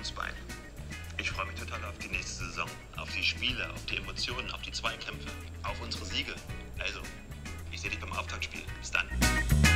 Fußball. Ich freue mich total auf die nächste Saison, auf die Spiele, auf die Emotionen, auf die Zweikämpfe, auf unsere Siege. Also, ich sehe dich beim Auftaktspiel. Bis dann.